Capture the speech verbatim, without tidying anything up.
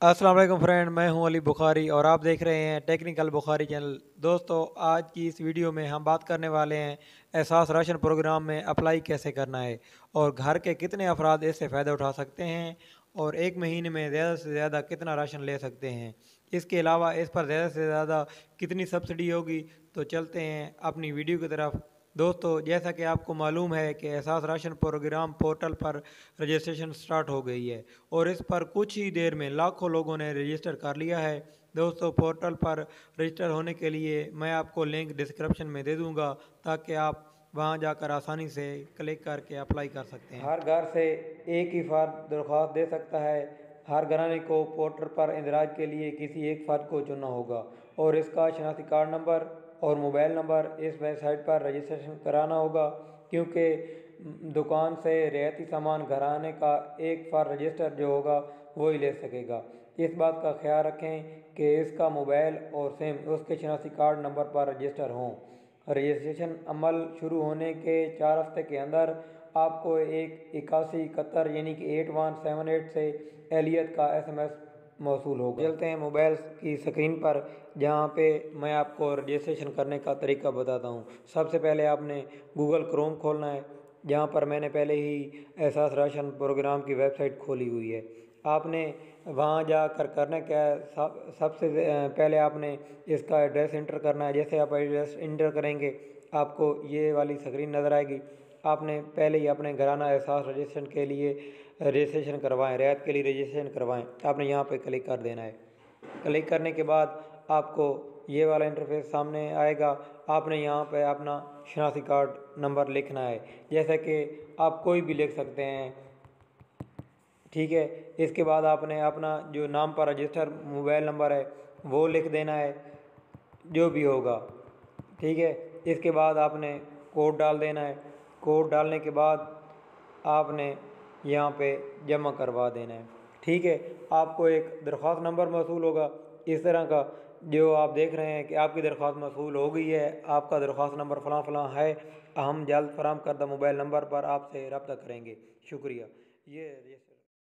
अस्सलाम वालेकुम फ्रेंड, मैं हूं अली बुखारी और आप देख रहे हैं टेक्निकल बुखारी चैनल। दोस्तों, आज की इस वीडियो में हम बात करने वाले हैं एहसास राशन प्रोग्राम में अप्लाई कैसे करना है और घर के कितने अफराद इससे फ़ायदा उठा सकते हैं और एक महीने में ज़्यादा से ज़्यादा कितना राशन ले सकते हैं। इसके अलावा इस पर ज़्यादा से ज़्यादा कितनी सब्सिडी होगी। तो चलते हैं अपनी वीडियो की तरफ। दोस्तों, जैसा कि आपको मालूम है कि एहसास राशन प्रोग्राम पोर्टल पर रजिस्ट्रेशन स्टार्ट हो गई है और इस पर कुछ ही देर में लाखों लोगों ने रजिस्टर कर लिया है। दोस्तों, पोर्टल पर रजिस्टर होने के लिए मैं आपको लिंक डिस्क्रिप्शन में दे दूंगा ताकि आप वहां जाकर आसानी से क्लिक करके अप्लाई कर सकते हैं। हर घर से एक ही फर्द दरख्वास्त दे सकता है। हर घराने को पोर्टल पर इंदराज के लिए किसी एक फ़र्द को चुनना होगा और इसका शनाख्ती कार्ड नंबर और मोबाइल नंबर इस वेबसाइट पर रजिस्ट्रेशन कराना होगा, क्योंकि दुकान से रियायती सामान घराने का एक फ़र्द रजिस्टर जो होगा वो ही ले सकेगा। इस बात का ख्याल रखें कि इसका मोबाइल और सिम उसके शनाख्ती कार्ड नंबर पर रजिस्टर हों। रजिस्ट्रेशन अमल शुरू होने के चार हफ्ते के अंदर आपको एक इक्यासी इकहत्तर यानी कि एट वन सेवन एट से एहलियत का एस एम एस मौसूल होगा। चलते हैं मोबाइल की स्क्रीन पर, जहाँ पे मैं आपको रजिस्ट्रेशन करने का तरीका बताता हूँ। सबसे पहले आपने गूगल क्रोम खोलना है, जहाँ पर मैंने पहले ही एहसास राशन प्रोग्राम की वेबसाइट खोली हुई है। आपने वहाँ जाकर करना क्या है, सब सबसे पहले आपने इसका एड्रेस इंटर करना है। जैसे आप एड्रेस इंटर करेंगे आपको ये वाली स्क्रीन नज़र आएगी। आपने पहले ही अपने घराना एहसास रजिस्ट्रेशन के लिए रजिस्ट्रेशन करवाएं, रियायत के लिए रजिस्ट्रेशन करवाएं। आपने यहाँ पे क्लिक कर देना है। क्लिक करने के बाद आपको ये वाला इंटरफेस सामने आएगा। आपने यहाँ पे अपना शनाख्ती कार्ड नंबर लिखना है, जैसे कि आप कोई भी लिख सकते हैं, ठीक है। इसके बाद आपने अपना जो नाम पर रजिस्टर मोबाइल नंबर है वो लिख देना है, जो भी होगा, ठीक है। इसके बाद आपने कोड डाल देना है। कोड डालने के बाद आपने यहाँ पे जमा करवा देना है, ठीक है। आपको एक दरख्वास्त नंबर मौसूल होगा इस तरह का, जो आप देख रहे हैं कि आपकी दरख्वास्त मौसूल हो गई है, आपका दरख्वास्त नंबर फ़लाँ फ़लाँ है। हम जल्द फराहम करदा मोबाइल नंबर पर आपसे रब्ता करेंगे। शुक्रिया। ये